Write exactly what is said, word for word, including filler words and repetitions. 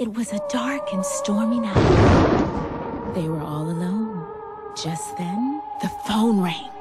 It was a dark and stormy night. They were all alone. Just then, the phone rang.